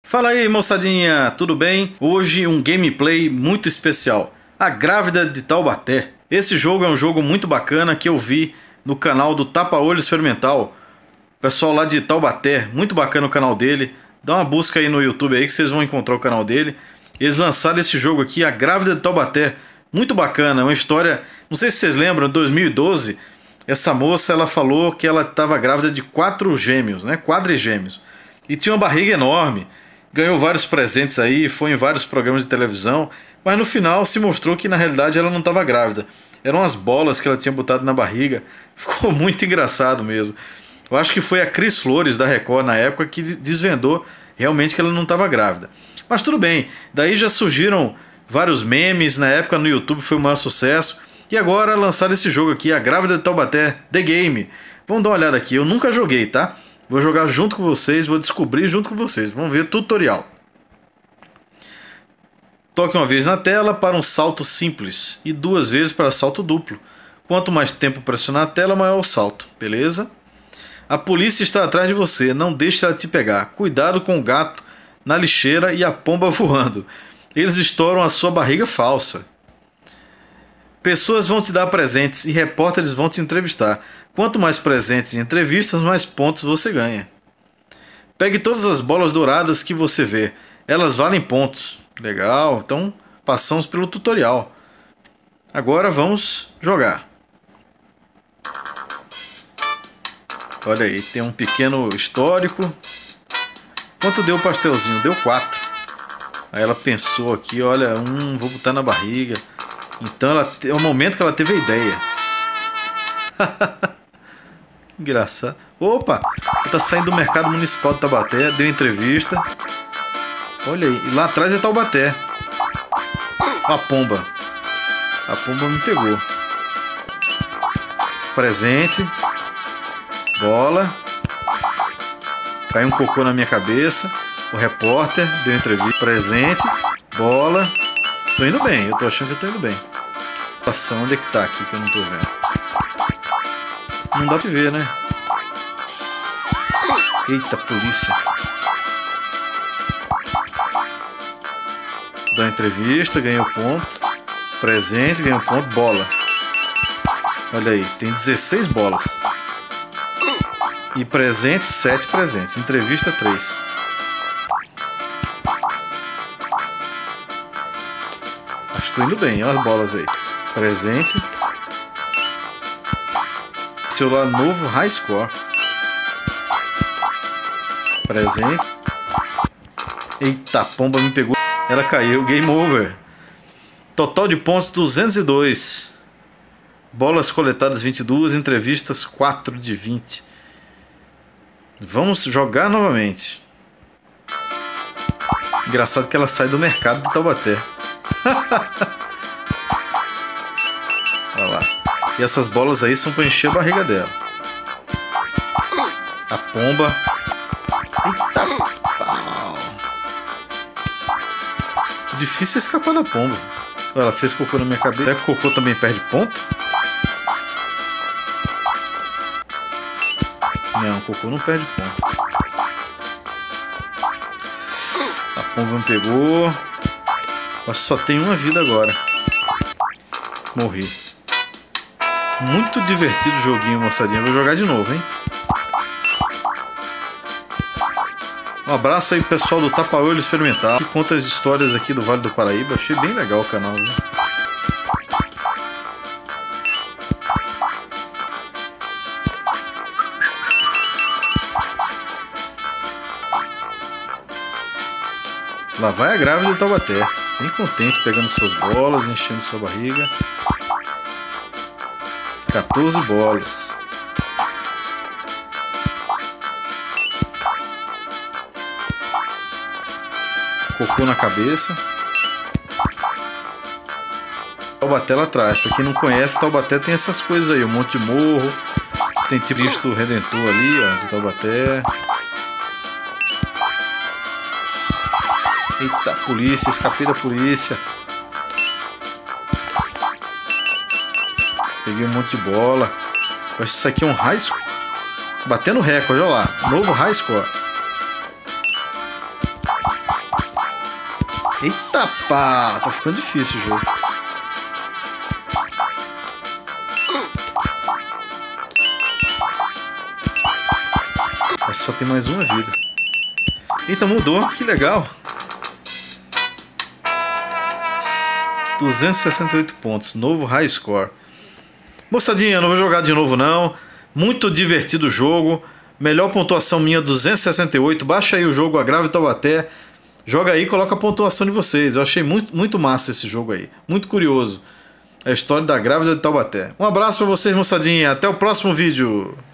Fala aí, moçadinha, tudo bem? Hoje um gameplay muito especial, A Grávida de Taubaté. Esse jogo é um jogo muito bacana que eu vi no canal do Tapa-Olho Experimental. O pessoal lá de Taubaté, muito bacana o canal dele. Dá uma busca aí no YouTube aí que vocês vão encontrar o canal dele. Eles lançaram esse jogo aqui, A Grávida de Taubaté. Muito bacana, uma história... Não sei se vocês lembram, em 2012, essa moça ela falou que ela estava grávida de 4 gêmeos, né? Quadrigêmeos. E tinha uma barriga enorme. Ganhou vários presentes aí, foi em vários programas de televisão. Mas no final se mostrou que na realidade ela não estava grávida. Eram as bolas que ela tinha botado na barriga. Ficou muito engraçado mesmo. Eu acho que foi a Cris Flores da Record na época que desvendou realmente que ela não estava grávida. Mas tudo bem, daí já surgiram vários memes, na época no YouTube foi o maior sucesso. E agora lançaram esse jogo aqui, A Grávida de Taubaté, The Game. Vamos dar uma olhada aqui, eu nunca joguei, tá? Vou jogar junto com vocês, vou descobrir junto com vocês. Vamos ver tutorial. Toque uma vez na tela para um salto simples e 2 vezes para salto duplo. Quanto mais tempo pressionar a tela, maior o salto, beleza? A polícia está atrás de você, não deixe ela te pegar. Cuidado com o gato na lixeira e a pomba voando. Eles estouram a sua barriga falsa. Pessoas vão te dar presentes e repórteres vão te entrevistar. Quanto mais presentes e entrevistas, mais pontos você ganha. Pegue todas as bolas douradas que você vê. Elas valem pontos. Legal, então passamos pelo tutorial. Agora vamos jogar. Olha aí, tem um pequeno histórico. Quanto deu o pastelzinho? Deu 4. Aí ela pensou aqui, olha, vou botar na barriga. Então é o momento que ela teve a ideia. Engraçado. Opa! Ela tá saindo do mercado municipal de Taubaté. Deu entrevista. Olha aí. E lá atrás é Taubaté. A pomba. A pomba me pegou. Presente. Bola. Caiu um cocô na minha cabeça. O repórter deu entrevista. Presente. Bola. Tô indo bem. Eu tô achando que eu tô indo bem. Onde é que tá aqui que eu não tô vendo? Não dá pra ver, né? Eita, polícia. Dá entrevista, ganhou ponto. Presente, ganhou ponto, bola. Olha aí, tem 16 bolas. E presente, 7 presentes. Entrevista, 3. Acho que tô indo bem, olha as bolas aí. Presente. Celular novo, high score. Presente. Eita, a pomba me pegou. Ela caiu, game over. Total de pontos 202. Bolas coletadas 22, entrevistas 4 de 20. Vamos jogar novamente. Engraçado que ela sai do mercado de Taubaté. Olha lá. E essas bolas aí são para encher a barriga dela. A pomba. Eita pau. Difícil escapar da pomba. Ela fez cocô na minha cabeça. Será que o cocô também perde ponto? Não, o cocô não perde ponto. A pomba me pegou. Mas só tem uma vida agora. Morri. Muito divertido o joguinho, moçadinha. Vou jogar de novo, hein? Um abraço aí, pessoal do Tapa-Olho Experimental, que conta as histórias aqui do Vale do Paraíba. Achei bem legal o canal, viu? Lá vai a grávida de Taubaté. Bem contente, pegando suas bolas, enchendo sua barriga. 14 bolas. Cocô na cabeça. Taubaté lá atrás. Pra quem não conhece, Taubaté tem essas coisas aí. Um monte de morro. Tem Cristo Redentor ali, ó, de Taubaté. Eita, polícia. Escapei da polícia. Peguei um monte de bola. Acho que isso aqui é um high score. Batendo recorde, olha lá. Novo high score. Eita pá, tá ficando difícil o jogo. Mas só tem mais uma vida. Eita, mudou, que legal. 268 pontos, novo high score. Moçadinha, eu não vou jogar de novo não. Muito divertido o jogo. Melhor pontuação minha, 268. Baixa aí o jogo, A Grávida de Taubaté. Joga aí e coloca a pontuação de vocês. Eu achei muito massa esse jogo aí. Muito curioso. A história da Grávida de Taubaté. Um abraço pra vocês, moçadinha. Até o próximo vídeo.